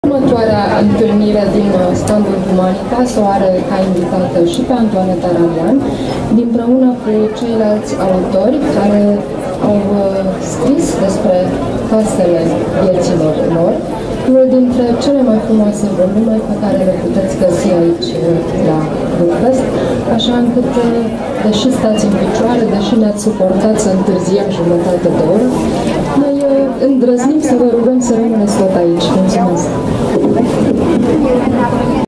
Următoarea întâlnire din standul Humanitas o are ca invitată și pe Antoaneta Radian, împreună cu ceilalți autori care au scris despre casele vieților lor, unul dintre cele mai frumoase volume pe care le puteți găsi aici la Bucurest, așa încât, deși stați în picioare, deși ne-ați suportat să întârziem jumătate de oră, noi îndrăznim să vă rugăm să rămâneți tot aici. Mulțumesc!